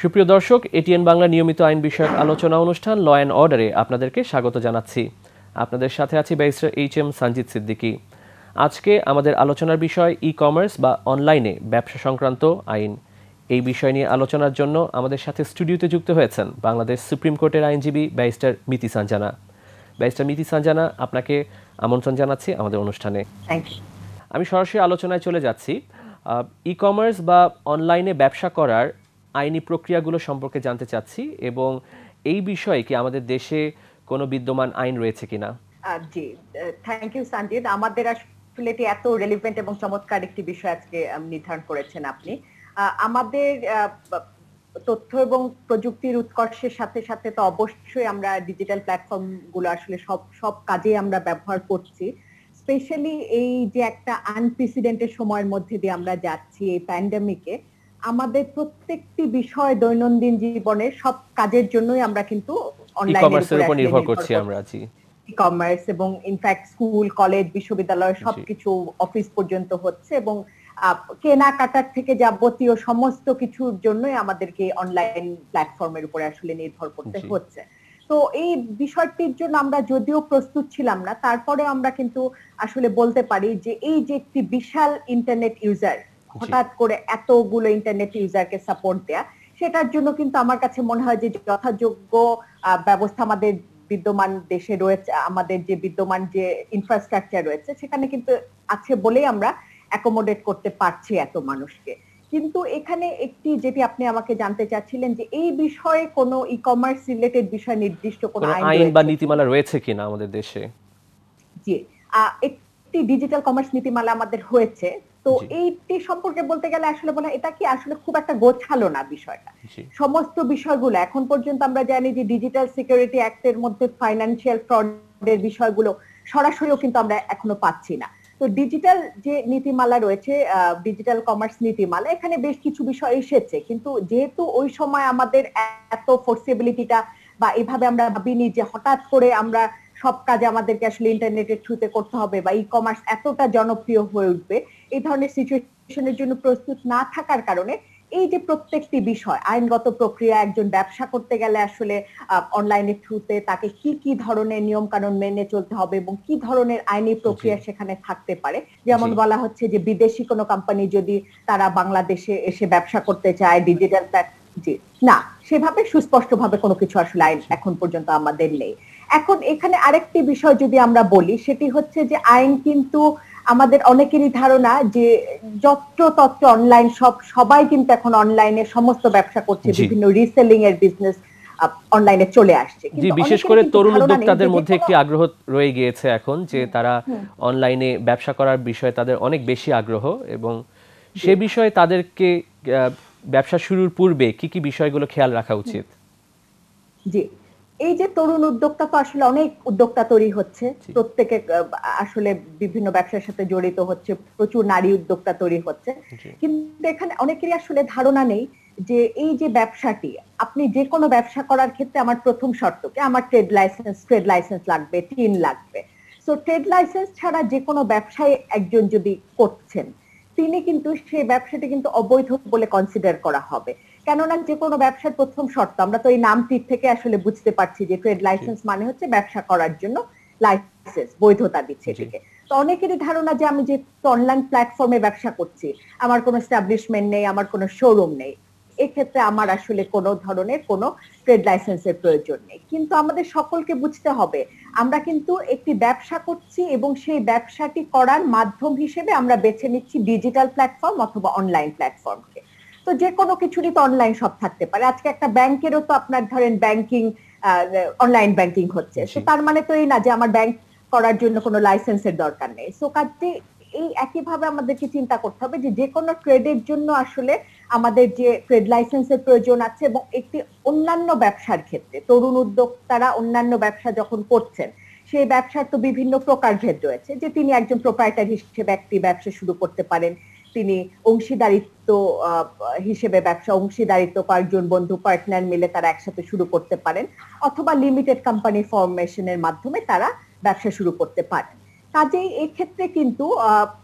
সুপ্রিয় দর্শক, এটিএন বাংলা নিয়মিত আইন বিষয়ক আলোচনা অনুষ্ঠান ল অ্যান্ড অর্ডারে আপনাদেরকে স্বাগত জানাচ্ছি। আপনাদের সাথে আছি ব্যারিস্টার এইচ.এম. সানজিদ সিদ্দিকী। আজকে আমাদের আলোচনার বিষয় ই কমার্স বা অনলাইনে ব্যবসা সংক্রান্ত আইন। এই বিষয় নিয়ে আলোচনার জন্য আমাদের সাথে স্টুডিওতে যুক্ত হয়েছেন বাংলাদেশ সুপ্রিম কোর্টের আইনজীবী ব্যারিস্টার মিতি সানজানা। ব্যারিস্টার মিতি সানজানা, আপনাকে আমন্ত্রণ জানাচ্ছি আমাদের অনুষ্ঠানে। আমি সরাসরি আলোচনায় চলে যাচ্ছি। ই কমার্স বা অনলাইনে ব্যবসা করার আইনি প্রক্রিয়াগুলো সম্পর্কে জানতে চাচ্ছি এবং এই বিষয়ে কি আমাদের দেশে কোনো বিদ্যমান আইন রয়েছে কিনা। জি, থ্যাংক ইউ সানজিদ। আমাদের আসলে এটি এত রেলিভেন্ট এবং চমৎকার একটি বিষয় আজকে নির্ধারণ করেছেন আপনি। আমাদের তথ্য এবং প্রযুক্তির উৎকর্ষের সাথে সাথে তো অবশ্যই আমরা ডিজিটাল প্ল্যাটফর্ম গুলো আসলে সব কাজে আমরা ব্যবহার করছি। স্পেশালি এই যে একটা আনপ্রেসিডেন্টেড সময়ের মধ্যে দিয়ে আমরা যাচ্ছি এই প্যান্ডেমিকে, আমাদের প্রত্যেকটি বিষয় দৈনন্দিন জীবনের সব কাজের জন্যই আমরা কিন্তু অনলাইনের উপর নির্ভর করছি আমরা। ই কমার্স এবং ইনফ্যাক্ট স্কুল, কলেজ, বিশ্ববিদ্যালয় সবকিছু অফিস পর্যন্ত হচ্ছে এবং কেনাকাটার থেকে যাবতীয় সমস্ত কিছুর জন্যই আমাদেরকে অনলাইন প্ল্যাটফর্মের উপরে আসলে নির্ভর করতে হচ্ছে। তো এই বিষয়টির জন্য আমরা যদিও প্রস্তুত ছিলাম না, তারপরে আমরা কিন্তু আসলে বলতে পারি যে এই যে একটি বিশাল ইন্টারনেট ইউজার, হঠাৎ করে এতগুলো ইন্টারনেট ইউজারকে সাপোর্ট দেয়া, সেটার জন্য কিন্তু আমার কাছে মনে হয় যে যথাযোগ্য ব্যবস্থা আমাদের বিদ্যমান দেশে রয়েছে, আমাদের যে বিদ্যমান যে ইনফ্রাস্ট্রাকচার রয়েছে সেখানে কিন্তু আছে বলেই আমরা অ্যাকোমোডেট করতে পারছি এত মানুষকে। কিন্তু এখানে একটি যেটি আপনি আমাকে জানতে চাচ্ছিলেন যে এই বিষয়ে কোনো ই কমার্স রিলেটেড বিষয় নির্দিষ্ট কোনো আইন বা নীতিমালা রয়েছে কিনা আমাদের দেশে। জি, একটি ডিজিটাল কমার্স নীতিমালা আমাদের হয়েছে। তো এইটি সম্পর্কে বলতে গেলে আসলে বলা, এটা কি আসলে খুব একটা গোছালো না বিষয়টা। সমস্ত বিষয়গুলো এখন পর্যন্ত আমরা জানি যে ডিজিটাল সিকিউরিটি অ্যাক্টের মধ্যে ফাইন্যান্সিয়াল ফ্রডের বিষয়গুলো সরাসরিও কিন্তু আমরা এখনো পাচ্ছি না। তো ডিজিটাল যে নীতিমালা রয়েছে, ডিজিটাল কমার্স নীতিমালা, এখানে বেশ কিছু বিষয় এসেছে, কিন্তু যেহেতু ওই সময় আমাদের এত ফোর্সিবিলিটিটা বা এভাবে আমরা ভাবিনি যে হঠাৎ করে আমরা সব কাজে আমাদেরকে আসলে ইন্টারনেটের থ্রুতে করতে হবে বা ই কমার্স এতটা জনপ্রিয় হয়ে উঠবে, এই ধরনের সিচুয়েশনের জন্য প্রস্তুত না থাকার কারণে এই যে প্রত্যেকটি বিষয় আইনগত প্রক্রিয়া, একজন ব্যবসা করতে গেলে আসলে অনলাইনের থ্রুতে তাকে কি কি ধরনের নিয়ম কানুন মেনে চলতে হবে এবং কি ধরনের আইনি প্রক্রিয়া সেখানে থাকতে পারে। যেমন বলা হচ্ছে যে বিদেশি কোনো কোম্পানি যদি তারা বাংলাদেশে এসে ব্যবসা করতে চায় ডিজিটাল না, সেভাবে সুস্পষ্টভাবে কোনো কিছু আসলে আইন এখন পর্যন্ত আমাদের নেই। এখন এখানে আরেকটি বিষয় যদি আমরা বলি, সেটি হচ্ছে যে আইন কিন্তু আমাদের অনেকেরই ধারণা যে যত্রতত্র অনলাইন, সবাই কিন্তু এখন অনলাইনে সমস্ত ব্যবসা করছে, বিভিন্ন রিসেলিং এর বিজনেস অনলাইনে চলে আসছে। জি, বিশেষ করে তরুণ উদ্যোক্তাদের মধ্যে একটি আগ্রহ রয়ে গিয়েছে এখন যে তারা অনলাইনে ব্যবসা করার বিষয়ে তাদের অনেক বেশি আগ্রহ এবং সে বিষয়ে তাদেরকে ব্যবসা শুরুর পূর্বে কি কি বিষয়গুলো খেয়াল রাখা উচিত। জি, এই যে তরুণ উদ্যোক্তা, তো আসলে অনেক উদ্যোক্তা তৈরি হচ্ছে, প্রত্যেকে আসলে বিভিন্ন ব্যবসার সাথে জড়িত হচ্ছে, প্রচুর নারী উদ্যোক্তা তৈরি হচ্ছে, কিন্তু এখানে অনেকেরই আসলে ধারণা নেই যে এই যে ব্যবসাটি, আপনি যে কোনো ব্যবসা করার ক্ষেত্রে আমার প্রথম শর্ত কি, আমার ট্রেড লাইসেন্স লাগবে, টিন লাগবে। সো ট্রেড লাইসেন্স ছাড়া যে কোনো ব্যবসায় একজন যদি করছেন, তিনি কিন্তু সেই ব্যবসাটি কিন্তু অবৈধ বলে কনসিডার করা হবে। কেননা যে কোনো ব্যবসার প্রথম শর্ত, আমরা তো এই নামটি থেকে আসলে বুঝতে পারছি যে ট্রেড লাইসেন্স মানে হচ্ছে ব্যবসা করার জন্য লাইসেন্স, বৈধতা দিচ্ছে এটিকে। তো অনেকেরই ধারণা যে আমি যে অনলাইন প্ল্যাটফর্মে ব্যবসা করছি, আমার কোনো এস্টাবলিশমেন্ট নেই, আমার কোনো শোরুম নেই, এক্ষেত্রে আমার আসলে কোনো ধরনের কোনো ট্রেড লাইসেন্সের প্রয়োজন নেই। কিন্তু আমাদের সকলকে বুঝতে হবে, আমরা কিন্তু একটি ব্যবসা করছি এবং সেই ব্যবসাটি করার মাধ্যম হিসেবে আমরা বেছে নিচ্ছি ডিজিটাল প্ল্যাটফর্ম অথবা অনলাইন প্ল্যাটফর্মকে। তো যে কোনো কিছুরই তো অনলাইন সব থাকতে পারে। আজকে একটা ব্যাংকেরও তো আপনার ধরেন ব্যাংকিং, অনলাইন ব্যাংকিং হচ্ছে, তো তার মানে তো এই না যে আমার ব্যাংক করার জন্য কোনো লাইসেন্সের দরকার নেই। সো কাজে এই একইভাবে আমাদেরকে চিন্তা করতে হবে যে যে কোনো ট্রেডের জন্য আসলে আমাদের যে ট্রেড লাইসেন্সের প্রয়োজন আছে, এবং একটি অন্যান্য ব্যবসার ক্ষেত্রে তরুণ উদ্যোক্তারা অন্যান্য ব্যবসা যখন করছেন, সেই ব্যবসার তো বিভিন্ন প্রকারভেদ রয়েছে, যে তিনি একজন প্রোপ্রাইটার হিসেবে একটি ব্যবসা শুরু করতে পারেন, তিনি অংশীদারিত্ব হিসেবে ব্যবসা, অংশীদারিত্ব কয়েকজন বন্ধু পার্টনার মিলে তারা একসাথে শুরু করতে পারেন, অথবা লিমিটেড কোম্পানি ফরমেশনের মাধ্যমে তারা ব্যবসা শুরু করতে পারেন। কাজেই এই ক্ষেত্রে কিন্তু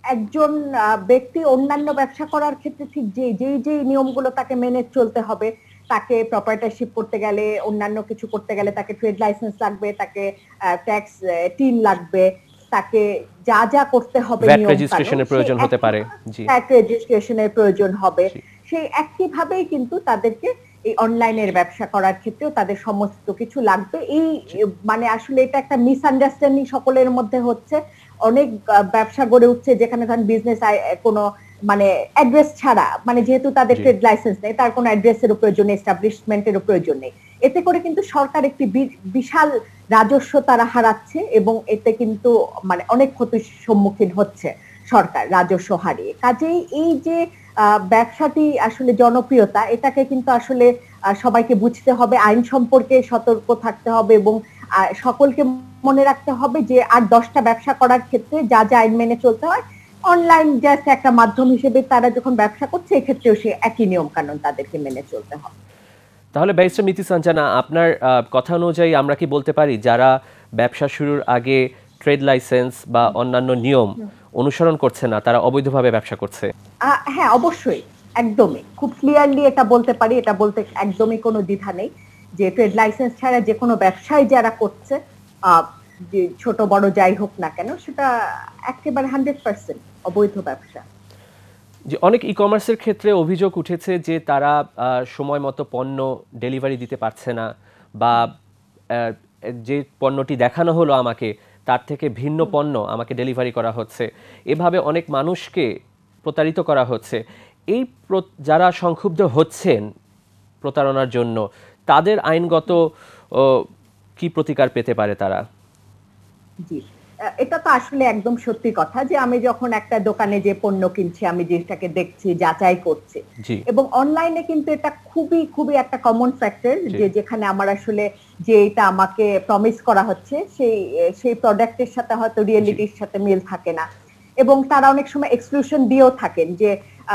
একজন ব্যক্তি অন্যান্য ব্যবসা করার ক্ষেত্রে ঠিক যে নিয়মগুলো তাকে মেনে চলতে হবে, তাকে প্রপার্টারশিপ করতে গেলে, অন্যান্য কিছু করতে গেলে তাকে ট্রেড লাইসেন্স লাগবে, তাকে ট্যাক্স টিন লাগবে, তাকে যা যা করতে হবে ভ্যাট নিয়ম রেজিস্ট্রেশনের প্রয়োজন হতে পারে। জি, ভ্যাট রেজিস্ট্রেশনের প্রয়োজন হবে। সেই একই ভাবেই কিন্তু তাদেরকে এই অনলাইনের ব্যবসা করার ক্ষেত্রেও তাদের সমস্ত কিছু লাগবে। এই মানে আসলে এটা একটা মিসআন্ডারস্ট্যান্ডিং সকলের মধ্যে হচ্ছে। অনেক ব্যবসা গড়ে উঠছে যেখানে ধরেন বিজনেস কোনো মানে অ্যাড্রেস ছাড়া, মানে যেহেতু তাদের ট্রেড লাইসেন্স নেই, তার কোনো অ্যাড্রেসের প্রয়োজন নেই, এস্টাবলিশমেন্টের প্রয়োজন নেই। এতে করে কিন্তু সরকার একটি বিশাল রাজস্ব তারা হারাচ্ছে এবং এতে কিন্তু মানে অনেক ক্ষতির সম্মুখীন হচ্ছে সরকার রাজস্ব হারিয়ে। কাজেই এই যে ব্যবসাটি আসলে জনপ্রিয়তা, এটাকে কিন্তু আসলে সবাইকে বুঝতে হবে, আইন সম্পর্কে সতর্ক থাকতে হবে এবং সকলকে মনে রাখতে হবে যে আর 10টা ব্যবসা করার ক্ষেত্রে যা যা আইন মেনে চলতে হয়, অনলাইন জাস্ট একটা মাধ্যম হিসেবে তারা যখন ব্যবসা করছে এক্ষেত্রেও সে একই নিয়ম কানুন তাদেরকে মেনে চলতে হবে। তাহলে ব্যারিস্টার মিতি সানজানা, আপনার কথা অনুযায়ী আমরা কি বলতে পারি যারা ব্যবসা শুরুর আগে ট্রেড লাইসেন্স বা অন্যান্য নিয়ম অনুসরণ করছে না তারা অবৈধভাবে ব্যবসা করছে? হ্যাঁ, অবশ্যই, একদমই খুব ক্লিয়ারলি এটা বলতে পারি, এটা বলতে একদমই কোনো দ্বিধা নেই যে ট্রেড লাইসেন্স ছাড়া যে কোনো ব্যবসায় যারা করছে, যে ছোট বড় যাই হোক না কেন, সেটা একেবারে 100% অবৈধ ব্যবসা। যে অনেক ই কমার্সের ক্ষেত্রে অভিযোগ উঠেছে যে তারা সময় মতো পণ্য ডেলিভারি দিতে পারছে না, বা যে পণ্যটি দেখানো হলো আমাকে তার থেকে ভিন্ন পণ্য আমাকে ডেলিভারি করা হচ্ছে। এভাবে অনেক মানুষকে প্রতারিত করা হচ্ছে। এই যারা সংক্ষুব্ধ হচ্ছেন প্রতারণার জন্য, তাদের আইনগত কি প্রতিকার পেতে পারে তারা? জি, এটা তো আসলে একদম সত্যি কথা যে আমি যখন একটা দোকানে যে পণ্য কিনছি, আমি জিনিসটাকে দেখছি, যাচাই করছি, এবং অনলাইনে কিন্তু এটা খুবই খুবই একটা কমন ফ্যাক্টর যে যেখানে আমার আসলে যে এটা আমাকে প্রমিস করা হচ্ছে সেই প্রোডাক্টের সাথে হয়তো রিয়েলিটির সাথে মিল থাকে না, এবং তারা অনেক সময় এক্সক্লুশন দিয়েও থাকেন যে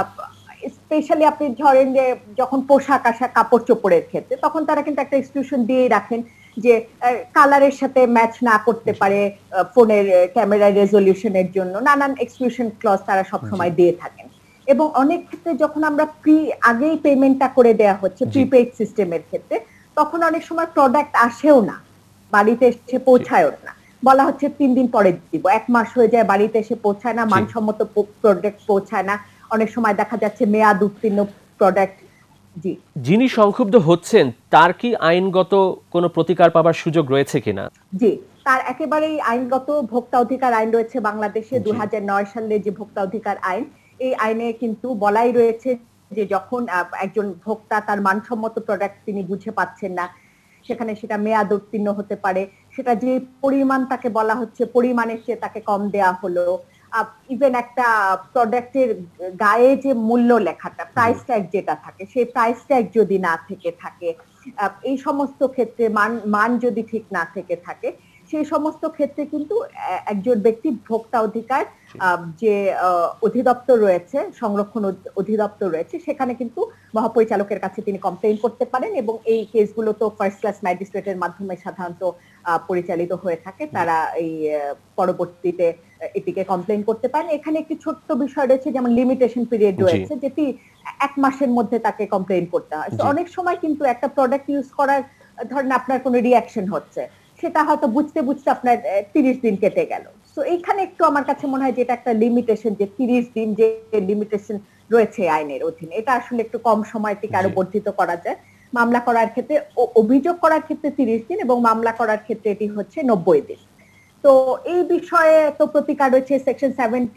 স্পেশালি আপনি ধরেন যে যখন পোশাক আশাক কাপড় চোপড়ের ক্ষেত্রে, তখন তারা কিন্তু একটা এক্সক্লুশন দিয়েই রাখেন যে কালারের সাথে ম্যাচ না করতে পারে, ফোনের ক্যামেরা রেজলিউশনের জন্য নানান এক্সক্লুশন ক্লজ তারা সবসময় দিয়ে থাকেন। এবং অনেক ক্ষেত্রে যখন আমরা আগেই পেমেন্টটা করে দেয়া হচ্ছে প্রিপেইড সিস্টেমের ক্ষেত্রে, তখন অনেক সময় প্রোডাক্ট আসেও না, বাড়িতে এসে পৌঁছায়ও না, বলা হচ্ছে 3 দিন পরে দিব, 1 মাস হয়ে যায়, বাড়িতে এসে পৌঁছায় না, মানসম্মত প্রোডাক্ট পৌঁছায় না, অনেক সময় দেখা যাচ্ছে মেয়াদ উত্তীর্ণ প্রোডাক্ট। জি, যিনি সংক্ষুব্ধ হচ্ছেন তার কি আইনগত কোনো প্রতিকার পাবার সুযোগ রয়েছে কিনা? জি, তার একেবারেই আইনগত ভোক্তা অধিকার আইন রয়েছে বাংলাদেশে। 2009 সালে যে ভোক্তা অধিকার আইন, এই আইনে কিন্তু বলাই রয়েছে যে যখন একজন ভোক্তা তার মানসম্মত প্রোডাক্ট তিনি বুঝে পাচ্ছেন না, সেখানে সেটা মেয়াদ উত্তীর্ণ হতে পারে, সেটা যে পরিমাণ তাকে বলা হচ্ছে পরিমাণের চেয়ে তাকে কম দেয়া হলো, ইভেন একটা প্রোডাক্টের গায়ে যে মূল্য লেখাটা, প্রাইস ট্যাগ যেটা থাকে, সেই প্রাইস ট্যাগ যদি না থেকে থাকে, এই সমস্ত ক্ষেত্রে মান যদি ঠিক না থেকে থাকে, সেই সমস্ত ক্ষেত্রে কিন্তু একজন ব্যক্তি ভোক্তা অধিকার যে অধিদপ্তর রয়েছে, সংরক্ষণ অধিদপ্তর রয়েছে, সেখানে কিন্তু মহাপরিচালকের কাছে তিনি কমপ্লেইন করতে পারেন, এবং এই কেসগুলো তো ফার্স্ট ক্লাস ম্যাজিস্ট্রেটের মাধ্যমে সাধারণত পরিচালিত হয়ে থাকে। তারা এই পরবর্তীতে এটিকে কমপ্লেইন করতে পারেন। এখানে একটি ছোট্ট বিষয় রয়েছে, যেমন লিমিটেশন পিরিয়ড রয়েছে, যেটি 1 মাসের মধ্যে তাকে কমপ্লেইন করতে হয়। তো অনেক সময় কিন্তু একটা প্রোডাক্ট ইউজ করার, ধরেন আপনার কোনো রিঅ্যাকশন হচ্ছে, সেটা হয়তো বুঝতে বুঝতে আপনার 30 দিন কেটে গেল। তো এইখানে একটু আমার কাছে মনে হয় যে এটা একটা লিমিটেশন, যে 30 দিন যে লিমিটেশন রয়েছে আইনের অধীনে, এটা আসলে একটু কম সময়টিকে আরো বর্ধিত করা যায়। মামলা করার ক্ষেত্রে, অভিযোগ করার ক্ষেত্রে 30 দিন এবং মামলা করার ক্ষেত্রে এটি হচ্ছে 90 দিন। তো এই বিষয়ে তো প্রতিকার রয়েছে, সেকশন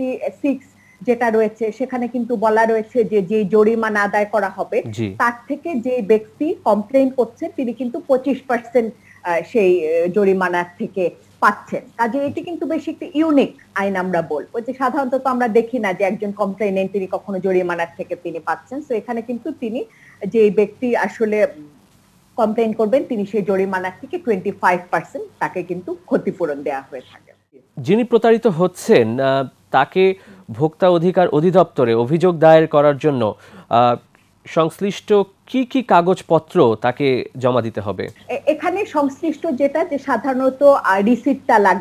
76 যেটা রয়েছে, সেখানে কিন্তু বলা রয়েছে যে জরিমানা আদায় করা হবে তার থেকে যে ব্যক্তি কমপ্লেইন করছে তিনি কিন্তু 25% সেই জরিমানা থেকে পাচ্ছেন। কাজে এটি কিন্তু বেশ একটি ইউনিক আইন আমরা বলবো, যে সাধারণত আমরা দেখি না যে একজন কমপ্লেইনেন্ট তিনি কখনো জরিমানার থেকে তিনি পাচ্ছেন। তো এখানে কিন্তু তিনি, যে ব্যক্তি আসলে কমপ্লেইন করবেন, তিনি সেই জরিমানা থেকে 25% তাকে কিন্তু ক্ষতিপূরণ দেওয়া হয়ে থাকে। যিনি প্রতারিত হচ্ছেন তাকে ভোক্তা অধিকার অধিদপ্তরে অভিযোগ দায়ের করার জন্য সংশ্লিষ্ট কি কি কাগজপত্র তাকে জমা দিতে হবে? এখানে সংশ্লিষ্ট যেটা, যে সাধারণত রিসিপ্টটা লাগে,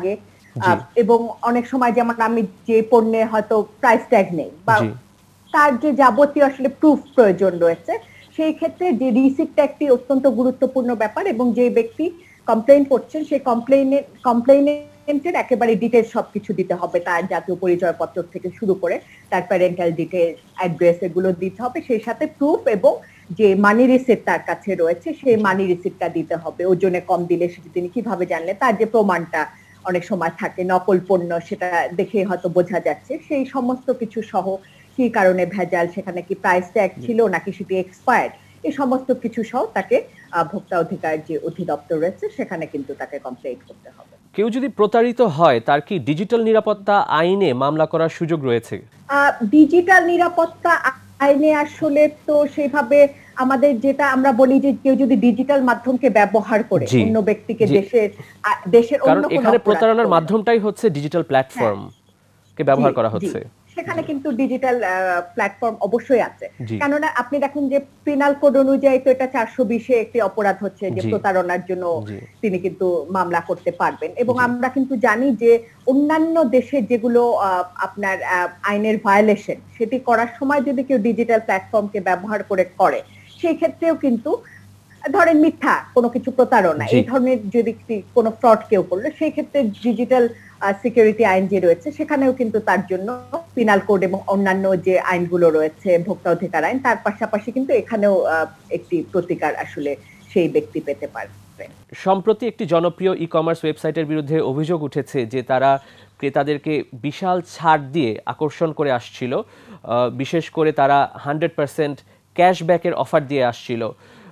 এবং অনেক সময় যেমন আমি যে পণ্যে হয়তো প্রাইস ট্যাগ নেই বা তার যে যাবতীয় আসলে প্রুফ প্রয়োজন রয়েছে, সেই ক্ষেত্রে যে রিসিপ্টটা একটি অত্যন্ত গুরুত্বপূর্ণ ব্যাপার এবং যে ব্যক্তি কমপ্লেইন করছেন সেই কমপ্লেইনের একেবারে ডিটেইলস সবকিছু দিতে হবে, তার জাতীয় পরিচয়পত্র থেকে শুরু করে তার প্যারেন্টাল ডিটেইলস, অ্যাড্রেস এগুলো দিতে হবে, সেই সাথে প্রুফ এবং যে মানি রিসিপ্ট তার কাছে রয়েছে সেই মানি রিসিপ্টটা দিতে হবে। ওজনে কম দিলে সেটা তিনি কিভাবে জানলে, তার যে প্রমাণটা অনেক সময় থাকে নকল পণ্য সেটা দেখে হয়তো বোঝা যাচ্ছে, সেই সমস্ত কিছু সহ কি কারণে ভেজাল, সেখানে কি প্রাইস ট্যাগ ছিল নাকি সেটি এক্সপায়ার্ড, এই সমস্ত কিছু সহ তাকে ভোক্তা অধিকার যে অধিদপ্তর রয়েছে সেখানে কিন্তু তাকে কমপ্লেইন করতে হবে। কেউ যদি প্রতারিত হয় তার কি ডিজিটাল নিরাপত্তা আইনে মামলা করার সুযোগ রয়েছে? ডিজিটাল নিরাপত্তা আইনে আসলে তো সেইভাবে আমাদের যেটা আমরা বলি যে কেউ যদি ডিজিটাল মাধ্যমকে ব্যবহার করে অন্য ব্যক্তিকে দেশের অন্য কোনো, এখানে প্রতারণার মাধ্যমটাই হচ্ছে ডিজিটাল প্ল্যাটফর্ম কে ব্যবহার করা হচ্ছে, সেখানে কিন্তু ডিজিটাল প্ল্যাটফর্ম অবশ্যই আছে। কেননা আপনি দেখুন যে পেনাল কোড অনুযায়ী তো এটা 420-এ একটি অপরাধ হচ্ছে যে প্রতারণার জন্য তিনি কিন্তু মামলা করতে পারবেন। এবং আমরা কিন্তু জানি যে অন্যান্য দেশে যেগুলো আপনার আইনের ভায়োলেশন, সেটি করার সময় যদি কেউ ডিজিটাল প্ল্যাটফর্মকে ব্যবহার করে সেই ক্ষেত্রেও কিন্তু ধরেন মিথ্যা কোনো কিছু প্রতারণা, এই ধরনের যদি কোনো ফ্রড কেউ করলো সেই ক্ষেত্রে ডিজিটাল সিকিউরিটি আইন যে রয়েছে সেখানেও কিন্তু তার জন্য পিনাল কোড এবং অন্যান্য যে আইনগুলো রয়েছে ভোক্তা অধিকার আইন, তার পাশাপাশি কিন্তু এখানেও একটি প্রতিকার আসলে সেই ব্যক্তি পেতে পারবে। সম্প্রতি একটি জনপ্রিয় ই কমার্স ওয়েবসাইটের বিরুদ্ধে অভিযোগ উঠেছে যে তারা ক্রেতাদেরকে বিশাল ছাড় দিয়ে আকর্ষণ করে আসছিল, বিশেষ করে তারা 100% ক্যাশব্যাকের অফার দিয়ে আসছিল।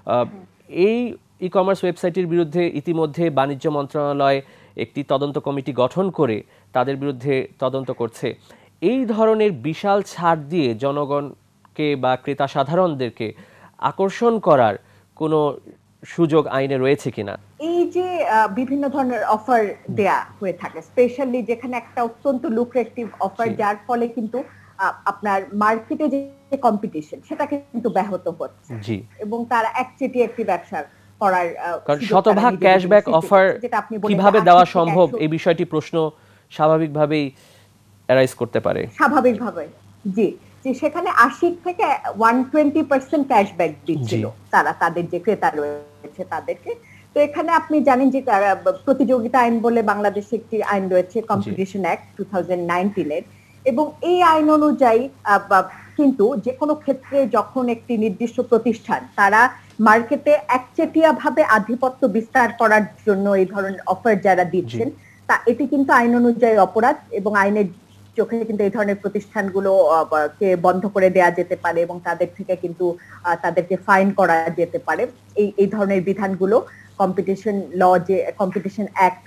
এই ই কমার্স ওয়েবসাইটের বিরুদ্ধে ইতিমধ্যে বাণিজ্য মন্ত্রণালয় একটি তদন্ত কমিটি গঠন করে তাদের বিরুদ্ধে তদন্ত করছে। এই ধরনের বিশাল ছাড় দিয়ে জনগণকে বা ক্রেতা সাধারণদেরকে আকর্ষণ করার কোনো সুযোগ আইনে রয়েছে কিনা? এই যে বিভিন্ন ধরনের অফার দেয়া হয়ে থাকে, স্পেশালি যেখানে একটা অত্যন্ত লুক্রেটিভ অফার, যার ফলে কিন্তু আপনার মার্কেটে যে কম্পিটিশন সেটা কিন্তু ব্যাহত হচ্ছে এবং তারা একচেটিয়া একটি ব্যবসা করার, কারণ শতভাগ ক্যাশব্যাক অফার কিভাবে দেওয়া সম্ভব এই বিষয়টি প্রশ্ন স্বাভাবিকভাবেই অ্যারাইজ করতে পারে। স্বাভাবিকভাবে যে সেখানে 80 থেকে 120% ক্যাশব্যাক দিচ্ছিল তারা তাদের যে ক্রেতা রয়েছে তাদেরকে। তো এখানে আপনি জানেন যে প্রতিযোগিতা আইন বলে বাংলাদেশে একটি আইন রয়েছে, কম্পিটিশন অ্যাক্ট 2019-এর, এবং এই আইন অনুযায়ী কিন্তু যে কোনো ক্ষেত্রে যখন একটি নির্দিষ্ট প্রতিষ্ঠান তারা মার্কেটে একচেটিয়া ভাবে আধিপত্য বিস্তার করার জন্য এই ধরনের অফার যারা দিচ্ছেন, তা এটি কিন্তু আইন অনুযায়ী অপরাধ এবং আইনের চোখে কিন্তু এই ধরনের প্রতিষ্ঠানগুলো কে বন্ধ করে দেয়া যেতে পারে এবং তাদের থেকে কিন্তু তাদেরকে ফাইন করা যেতে পারে। এই ধরনের বিধানগুলো কম্পিটিশন ল, যে কম্পিটিশন অ্যাক্ট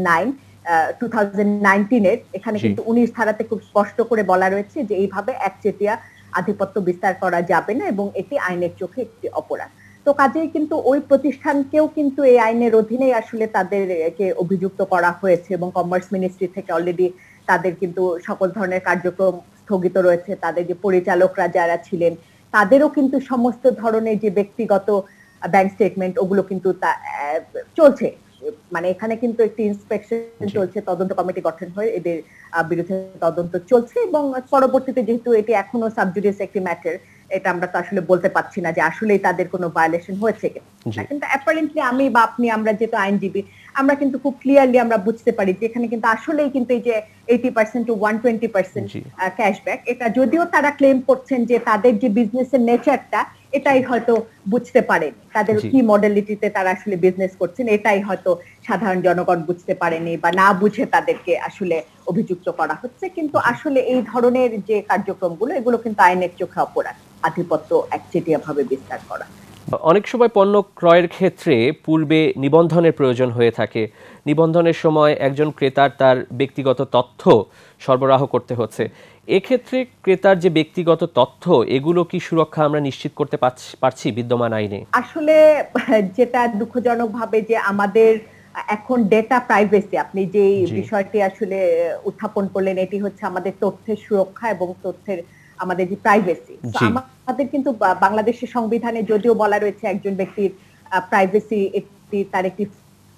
2019-এর, এখানে কিন্তু 19 ধারাতে খুব স্পষ্ট করে বলা রয়েছে যে এইভাবে একচেটিয়া আধিপত্য বিস্তার করা যাবে না এবং এটি আইনের চোখে একটি অপরাধ। তো কাজেই কিন্তু ওই প্রতিষ্ঠানকেও কিন্তু এই আইনের অধীনেই আসলে তাদেরকে অভিযুক্ত করা হয়েছে এবং কমার্স মিনিস্ট্রি থেকে অলরেডি তাদের কিন্তু সকল ধরনের কার্যক্রম স্থগিত রয়েছে। তাদের যে পরিচালকরা যারা ছিলেন তাদেরও কিন্তু সমস্ত ধরনের যে ব্যক্তিগত ব্যাংক স্টেটমেন্ট ওগুলো কিন্তু চলছে, মানে এখানে কিন্তু একটি ইন্সপেকশন চলছে, তদন্ত কমিটি গঠন হয়ে এদের বিরুদ্ধে তদন্ত চলছে এবং পরবর্তীতে যেহেতু এটি এখনো সাবজুডিস একটি ম্যাটার, এটা আমরা তো আসলে বলতে পারছি না যে আসলেই তাদের কোনো ভায়োলেশন হয়েছে কিনা, কিন্তু অ্যাপারেন্টলি আমি বা আপনি, আমরা যেহেতু আইনজীবী, আমরা কিন্তু খুব ক্লিয়ারলি আমরা বুঝতে পারি যে এখানে কিন্তু আসলেই কিন্তু এই যে 80% to 120% ক্যাশব্যাক, এটা যদিও তারা ক্লেম করছেন যে তাদের যে বিজনেসের নেচারটা এটাই হয়তো বুঝতে পারেন, তাদের কি মডেলিটিতে তারা আসলে বিজনেস করছেন এটাই হয়তো সাধারণ জনগণ বুঝতে পারেনি বা না বুঝে তাদেরকে আসলে অভিযুক্ত করা হচ্ছে, কিন্তু আসলে এই ধরনের যে কার্যক্রমগুলো এগুলো কিন্তু আইনের চোখে অপরাধ, আধিপত্য একচেটিয়া ভাবে বিস্তার করা। অনেক সময় পণ্য ক্রয়ের ক্ষেত্রে পূর্বে নিবন্ধনের প্রয়োজন হয়ে থাকে। নিবন্ধনের সময় একজন ক্রেতার তার ব্যক্তিগত তথ্য সরবরাহ করতে হচ্ছে। এক্ষেত্রে ক্রেতার যে ব্যক্তিগত তথ্য এগুলো কি সুরক্ষা আমরা নিশ্চিত করতে পারছি বিদ্যমান আইনে? আসলে যেটা দুঃখজনকভাবে যে আমাদের এখন ডেটা প্রাইভেসি, আপনি যে বিষয়টি আসলে উত্থাপন করলেন, এটি হচ্ছে আমাদের তথ্যের সুরক্ষা এবং তথ্যের আমাদের যে প্রাইভেসি। আমাদের কিন্তু বাংলাদেশের সংবিধানে যদিও বলা রয়েছে একজন ব্যক্তির প্রাইভেসি তার একটি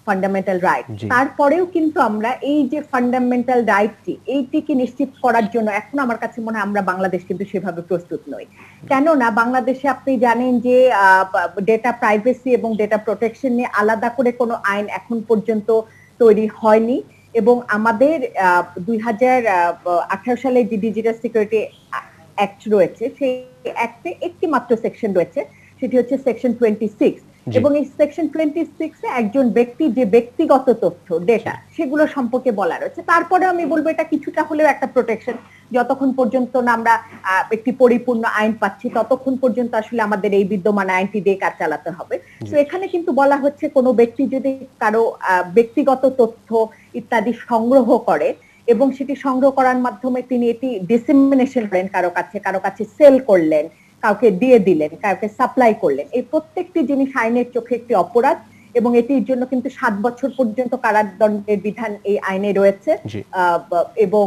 ফান্ডামেন্টাল রাইট, তারপরেও কিন্তু আমরা এই যে ফান্ডামেন্টাল রাইটটি এইটিকে নিশ্চিত করার জন্য এখন আমার কাছে মনে হয় আমরা বাংলাদেশ কিন্তু সেভাবে প্রস্তুত নই। কেননা বাংলাদেশে আপনি জানেন যে ডেটা প্রাইভেসি এবং ডেটা প্রোটেকশন নিয়ে আলাদা করে কোনো আইন এখন পর্যন্ত তৈরি হয়নি, এবং আমাদের 2018 সালে যে ডিজিটাল সিকিউরিটি অ্যাক্ট রয়েছে সেই অ্যাক্টে একটি মাত্র সেকশন রয়েছে, সেটি হচ্ছে সেকশন 26, এবং এই সেকশন 26 এ একজন ব্যক্তি যে ব্যক্তিগত তথ্য ডেটা সেগুলো সম্পর্কে বলা রয়েছে। তারপরে আমি বলবো এটা কিছুটা হলেও একটা প্রোটেকশন, যতক্ষণ পর্যন্ত না আমরা একটি পরিপূর্ণ আইন পাচ্ছি ততক্ষণ পর্যন্ত আসলে আমাদের এই বিদ্যমান আইনটি দিয়ে কাজ চালাতে হবে। তো এখানে কিন্তু বলা হচ্ছে কোনো ব্যক্তি যদি কারো ব্যক্তিগত তথ্য ইত্যাদি সংগ্রহ করে এবং সেটি সংগ্রহ করার মাধ্যমে তিনি এটি ডিসেমিনেশন করেন, কারো কাছে সেল করলেন, কাউকে দিয়ে দিলেন, কাউকে সাপ্লাই করলেন, এই প্রত্যেকটি জিনিস আইনের চোখে একটি অপরাধ, এবং এটির জন্য কিন্তু 7 বছর পর্যন্ত কারাদণ্ডের বিধান এই আইনে রয়েছে, এবং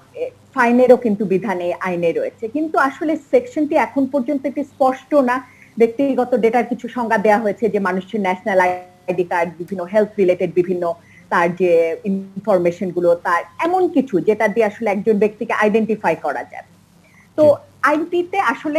ফাইনেরও কিন্তু বিধান এই আইনে রয়েছে। কিন্তু আসলে সেকশনটি এখন পর্যন্ত এটি স্পষ্ট না। ব্যক্তিগত ডেটার কিছু সংজ্ঞা দেওয়া হয়েছে যে মানুষের ন্যাশনাল আইডি কার্ড, বিভিন্ন হেলথ রিলেটেড বিভিন্ন তার যে ইনফরমেশন গুলো, তার এমন কিছু যেটা দিয়ে আসলে একজন ব্যক্তিকে আইডেন্টিফাই করা যায়। তো আইনটিতে আসলে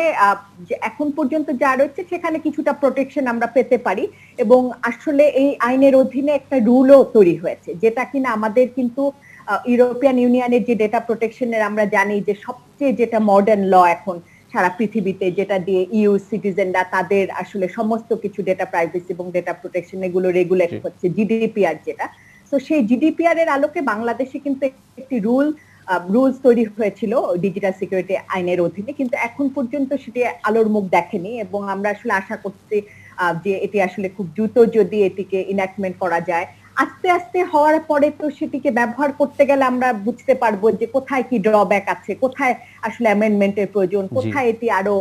এখন পর্যন্ত যা রয়েছে সেখানে কিছুটা প্রোটেকশন আমরা পেতে পারি, এবং আসলে এই আইনের অধীনে একটা রুলও তৈরি হয়েছে যেটা কিনা আমাদের কিন্তু ইউরোপিয়ান ইউনিয়নের যে ডেটা প্রোটেকশনের আমরা জানি যে সবচেয়ে যেটা মডার্ন ল এখন সারা পৃথিবীতে, যেটা দিয়ে ইউ সিটিজেনরা তাদের আসলে সমস্ত কিছু ডেটা প্রাইভেসি এবং ডেটা প্রোটেকশন এগুলো রেগুলেট হচ্ছে, জিডিপিআর যেটা। তো সেই জিডিপিআর এর আলোকে বাংলাদেশে কিন্তু একটি রুলস তৈরি হয়েছিল ডিজিটাল সিকিউরিটি আইনের অধীনে, কিন্তু এখন পর্যন্ত সেটি আলোর মুখ দেখেনি, এবং আমরা আসলে আশা করছি যে এটি আসলে খুব দ্রুত যদি এটিকে ইনঅ্যাক্টমেন্ট করা যায়, আস্তে আস্তে হওয়ার পরে তো সেটিকে ব্যবহার করতে গেলে আমরা বুঝতে পারবো যে কোথায় কি ড্রব্যাক আছে, কোথায় আসলে অ্যামেন্ডমেন্টের প্রয়োজন, কোথায় এটি আরো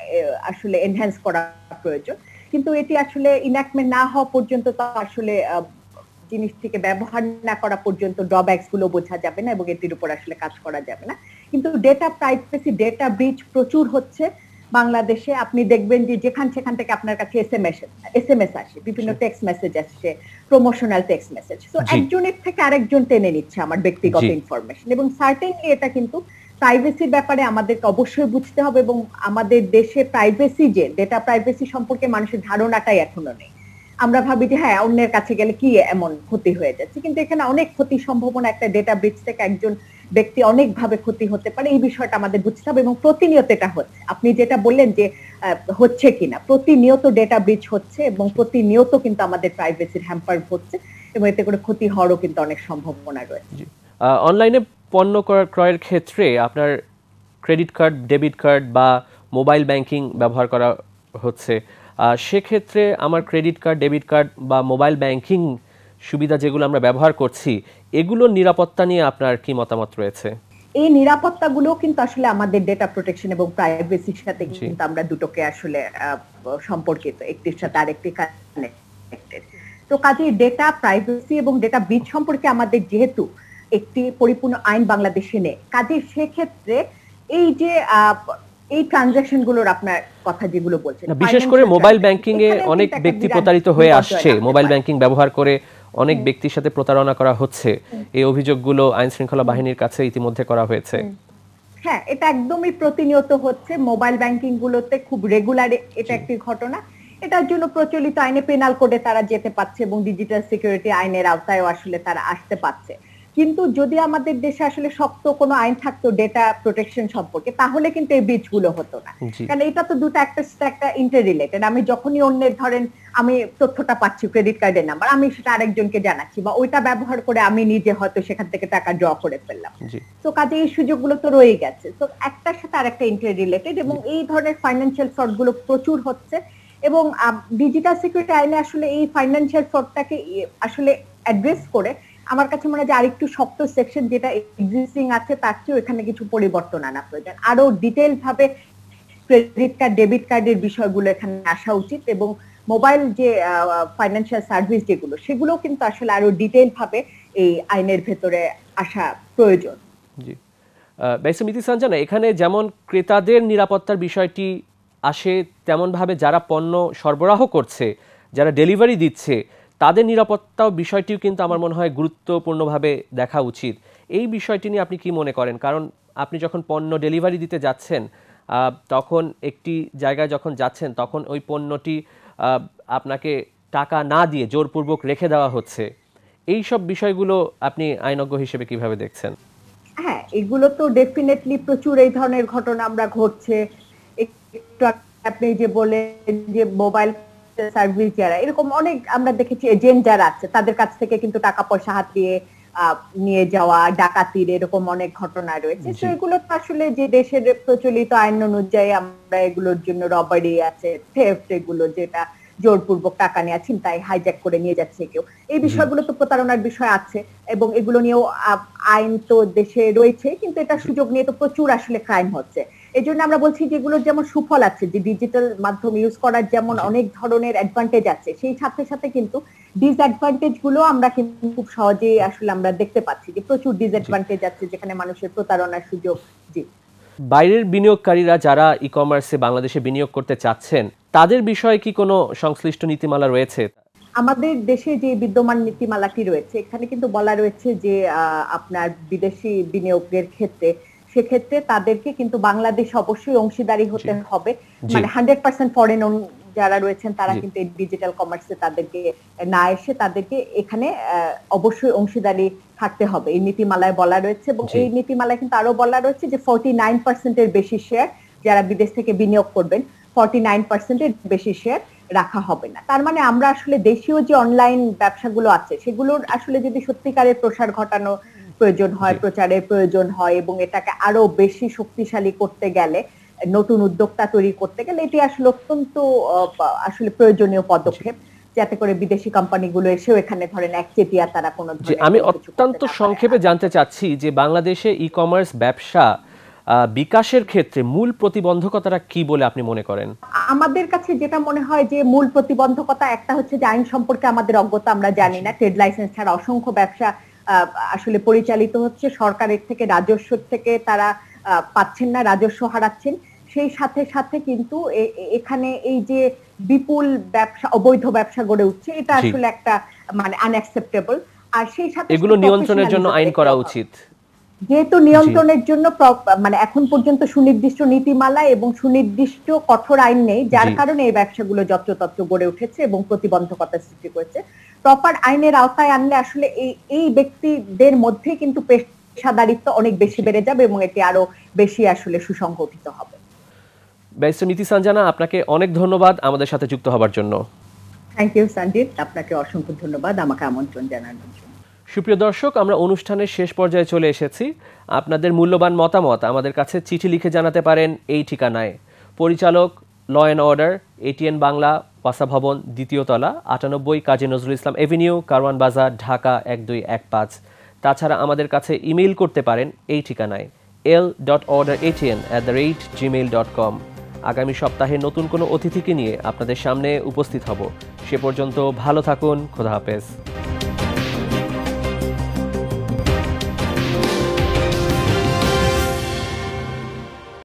আসলে এনহ্যান্স করা প্রয়োজন। কিন্তু এটি আসলে ইনঅ্যাক্টমেন্ট না হওয়া পর্যন্ত তো আসলে জিনিসটিকে ব্যবহার না করা পর্যন্ত ড্রব্যাকস গুলো বোঝা যাবে না এবং এটির উপর আসলে কাজ করা যাবে না। কিন্তু ডেটা প্রাইভেসি, ডেটা ব্রিচ প্রচুর হচ্ছে বাংলাদেশে। আপনি দেখবেন যে সেখান থেকে আপনার কাছে এসএমএস আসে, বিভিন্ন টেক্সট মেসেজ আসছে, প্রমোশনাল টেক্সট মেসেজ। তো একজনের থেকে আরেকজন টেনে নিচ্ছে আমার ব্যক্তিগত ইনফরমেশন, এবং সার্টেনলি এটা কিন্তু প্রাইভেসির ব্যাপারে আমাদেরকে অবশ্যই বুঝতে হবে, এবং আমাদের দেশে প্রাইভেসি যে ডেটা প্রাইভেসি সম্পর্কে মানুষের ধারণাটাই এখনো নেই। আমরা ভাবি যে হ্যাঁ অন্যের কাছে গেলে কি এমন ক্ষতি হয়ে যাচ্ছে, কিন্তু এখানে অনেক ক্ষতির সম্ভাবনা, একটা ডেটা ব্রিচ থেকে একজন ব্যক্তি অনেকভাবে ক্ষতি হতে পারে, এই বিষয়টা আমাদের বুঝতে হবে, এবং প্রতিনিয়ত এটা হচ্ছে। আপনি যেটা বললেন যে হচ্ছে কিনা, প্রতিনিয়ত ডেটা ব্রিচ হচ্ছে এবং প্রতিনিয়ত কিন্তু আমাদের প্রাইভেসির হ্যাম্পার হচ্ছে, এবং এতে করে ক্ষতি হওয়ারও কিন্তু অনেক সম্ভাবনা রয়েছে। অনলাইনে পণ্য ক্রয়ের ক্ষেত্রে আপনার ক্রেডিট কার্ড, ডেবিট কার্ড বা মোবাইল ব্যাংকিং ব্যবহার করা হচ্ছে, সেক্ষেত্রে আমার ক্রেডিট কার্ড, ডেবিট কার্ড বা মোবাইল ব্যাংকিং সুবিধা যেগুলো আমরা ব্যবহার করছি, এগুলোর নিরাপত্তা নিয়ে আপনার কি মতামত রয়েছে? এই নিরাপত্তাগুলো কিন্তু আসলে আমাদের ডেটা প্রোটেকশন এবং প্রাইভেসির সাথে কিন্তু আমরা দুটোকে আসলে সম্পর্কিত, একটির সাথে আরেকটি কানেক্টেড। তো কাজেই ডেটা প্রাইভেসি এবং ডেটা ব্রিচ সম্পর্কে আমাদের যেহেতু একটি পরিপূর্ণ আইন বাংলাদেশে নেই, কাজেই সেক্ষেত্রে এই যে এই ট্রানজাকশন গুলোর আপনার কথা যেগুলো বলছেন, বিশেষ করে মোবাইল ব্যাংকিং এ অনেক ব্যক্তি প্রতারিত হয়ে আসছে, মোবাইল ব্যাংকিং ব্যবহার করে অনেক ব্যক্তির সাথে প্রতারণা করা হচ্ছে, এই অভিযোগগুলো আইন শৃঙ্খলা বাহিনীর কাছে ইতিমধ্যে করা হয়েছে। হ্যাঁ, এটা একদমই প্রতিনিয়ত হচ্ছে, মোবাইল ব্যাংকিং গুলোতে খুব রেগুলার এটা একটি ঘটনা। এটার জন্য প্রচলিত আইনে পেনাল কোডে তারা যেতে পারছে এবং ডিজিটাল সিকিউরিটি আইনের আওতায় আসলে তারা আসতে পারছে। কিন্তু যদি আমাদের দেশে আসলে শক্ত কোনো আইন থাকতো ডেটা প্রোটেকশন সম্পর্কে, তাহলে কিন্তু এই ব্রিচ গুলো হতো না। কারণ এটা তো দুটো একটা ইন্টার রিলেটেড। আমি যখনই অন্যের ধরেন আমি তথ্যটা পাচ্ছি, ক্রেডিট কার্ডের নাম্বার, আমি সেটা আরেকজনকে জানাচ্ছি বা ওইটা ব্যবহার করে আমি নিজে হয়তো সেখান থেকে টাকা ড্র করে ফেললাম। তো কাজে এই সুযোগগুলো তো রয়ে গেছে। তো একটার সাথে আরেকটা ইন্টার রিলেটেড, এবং এই ধরনের ফাইন্যান্সিয়াল ফ্রড গুলো প্রচুর হচ্ছে, এবং ডিজিটাল সিকিউরিটি আইনে আসলে এই ফাইন্যান্সিয়াল ফ্রডটাকে আসলে অ্যাড্রেস করে আমার কাছে মনে হয় যে আরেকটু শক্ত সেকশন যেটা এক্সিস্টিং আছে তার চেয়ে এখানে কিছু পরিবর্তন আনা প্রয়োজন। আরো ডিটেইল ভাবে ক্রেডিট কার্ড, ডেবিট কার্ডের বিষয়গুলো এখানে আসা উচিত, এবং মোবাইল যে ফাইন্যান্সিয়াল সার্ভিস যেগুলো সেগুলো কিন্তু আসলে আরো ডিটেইল ভাবে এই আইনের ভেতরে আসা প্রয়োজন। জি, মিতি সানজানা, এখানে যেমন ক্রেতাদের নিরাপত্তার বিষয়টি আসে, তেমন ভাবে যারা পণ্য সরবরাহ করছে, যারা ডেলিভারি দিচ্ছে, তাদের নিরাপত্তাও বিষয়টিও কিন্তু আমার মনে হয় গুরুত্বপূর্ণভাবে দেখা উচিত। এই বিষয়টি নিয়ে আপনি কি মনে করেন? কারণ আপনি যখন পণ্য ডেলিভারি দিতে যাচ্ছেন, তখন একটি জায়গায় যখন যাচ্ছেন তখন ওই পণ্যটি আপনাকে টাকা না দিয়ে জোরপূর্বক রেখে দেওয়া হচ্ছে। এই সব বিষয়গুলো আপনি আইনজ্ঞ হিসেবে কিভাবে দেখছেন? হ্যাঁ, এগুলো তো ডেফিনেটলি প্রচুর এই ধরনের ঘটনা আমরা ঘটছে। একটু আপনি যে বলেন যে মোবাইল সার্ভিস যারা, এরকম অনেক আমরা দেখেছি এজেন্ট যারা আছে তাদের কাছ থেকে কিন্তু টাকা পয়সা হাতিয়ে নিয়ে যাওয়া, ডাকাতির এরকম অনেক ঘটনা রয়েছে। তো এগুলো তো আসলে যে দেশের প্রচলিত আইন অনুযায়ী আমরা এগুলোর জন্য রবারি আছে, থেফট, এগুলো যেটা জোরপূর্বক টাকা নেওয়া, ছিনতাই, হাইজ্যাক করে নিয়ে যাচ্ছে কেউ, এই বিষয়গুলো তো প্রতারণার বিষয় আছে এবং এগুলো নিয়েও আইন তো দেশে রয়েছে, কিন্তু এটা সুযোগ নিয়ে তো প্রচুর আসলে ক্রাইম হচ্ছে। এই জন্য আমরা বলছি যেগুলোর যেমন সুফল আছে, যে ডিজিটাল মাধ্যম ইউজ করার যেমন অনেক ধরনের অ্যাডভান্টেজ আছে, সেই সাথে সাথে কিন্তু ডিসঅ্যাডভান্টেজ গুলো আমরা কিন্তু খুব সহজেই আসলে আমরা দেখতে পাচ্ছি যে প্রচুর ডিসঅ্যাডভান্টেজ আছে যেখানে মানুষের প্রতারণার সুযোগ। জি, বাইরের বিনিয়োগকারীরা যারা ই কমার্সে বাংলাদেশে বিনিয়োগ করতে চাচ্ছেন, তাদের বিষয়ে কি কোনো সংশ্লিষ্ট নীতিমালা রয়েছে? আমাদের দেশে যে বিদ্যমান নীতিমালাটি রয়েছে, এখানে কিন্তু বলা রয়েছে যে আপনার বিদেশি বিনিয়োগের ক্ষেত্রে, সেক্ষেত্রে তাদেরকে কিন্তু বাংলাদেশ অবশ্যই অংশীদারি হতে হবে। মানে 100% ফরেন যারা রয়েছেন তারা কিন্তু ডিজিটাল কমার্সে তাদেরকে না এসে তাদেরকে এখানে অবশ্যই অংশীদারি থাকতে হবে, এই নীতিমালায় বলা রয়েছে। এবং এই নীতিমালায় কিন্তু আরো বলা রয়েছে যে 49% এর বেশি শেয়ার যারা বিদেশ থেকে বিনিয়োগ করবেন, 49% এর বেশি শেয়ার রাখা হবে না। তার মানে আমরা আসলে দেশীয় যে অনলাইন ব্যবসাগুলো আছে সেগুলোর আসলে যদি সত্যিকারের প্রসার ঘটানো প্রয়োজন হয়, প্রচারের প্রয়োজন হয় এবং এটাকে আরো বেশি শক্তিশালী করতে গেলে, নতুন উদ্যোক্তা তৈরি করতে গেলে, এটি আসলে অত্যন্ত আসলে প্রয়োজনীয় পদক্ষেপ, যাতে করে বিদেশি কোম্পানিগুলো এসেও এখানে ধরেন একচেটিয়া তারা কোনো ধরনের। আমি অত্যন্ত সংক্ষেপে জানতে চাচ্ছি যে বাংলাদেশে ই কমার্স ব্যবসা বিকাশের ক্ষেত্রে মূল প্রতিবন্ধকতাটা কি বলে আপনি মনে করেন? আমাদের কাছে যেটা মনে হয় যে মূল প্রতিবন্ধকতা একটা হচ্ছে যে আইন সম্পর্কে আমাদের অজ্ঞতা, আমরা জানি না। ট্রেড লাইসেন্স ছাড়া অসংখ্য ব্যবসা আসলে পরিচালিত হচ্ছে, সরকারের থেকে রাজস্ব থেকে তারা পাচ্ছেন না, রাজস্ব হারাচ্ছেন। সেই সাথে সাথে কিন্তু এখানে এই যে বিপুল ব্যবসা, অবৈধ ব্যবসা গড়ে উঠছে, এটা আসলে একটা মানে আনঅ্যাকসেপ্টেবল। আর সেই সাথে এগুলো নিয়ন্ত্রণের জন্য আইন করা উচিত। যেহেতু নিয়ন্ত্রণের জন্য মানে এখন পর্যন্ত সুনির্দিষ্ট নীতিমালা এবং সুনির্দিষ্ট কঠোর আইন নেই, যার কারণে এই ব্যবসাগুলো যত্রতত্র গড়ে উঠেছে এবং প্রতিবন্ধকতা সৃষ্টি করেছে। প্রপার আইনের আওতায় আনলে আসলে এই ব্যক্তিদের মধ্যে কিন্তু পেশাদারিত্ব অনেক বেশি বেড়ে যাবে এবং এটি আরো বেশি আসলে সুসংগঠিত হবে। ব্যারিস্টার নীতি সানজানা, আপনাকে অনেক ধন্যবাদ আমাদের সাথে যুক্ত হবার জন্য। থ্যাংক ইউ সঞ্জিত, আপনাকে অসংখ্য ধন্যবাদ আমাকে আমন্ত্রণ জানানোর জন্য। সুপ্রিয় দর্শক, আমরা অনুষ্ঠানের শেষ পর্যায়ে চলে এসেছি। আপনাদের মূল্যবান মতামত আমাদের কাছে চিঠি লিখে জানাতে পারেন এই ঠিকানায়। পরিচালক, law and order, ATN Bangla, ওয়াসা ভবন, 2য় তলা, 98 কাজী নজরুল ইসলাম এভিনিউ, কারওয়ান বাজার, ঢাকা 1215। তাছাড়া আমাদের কাছে ইমেইল করতে পারেন এই ঠিকানায় l.orderatn@gmail.com। আগামী সপ্তাহে নতুন কোনো অতিথিকে নিয়ে আপনাদের সামনে উপস্থিত হব। সে পর্যন্ত ভালো থাকুন। খোদা হাফেজ।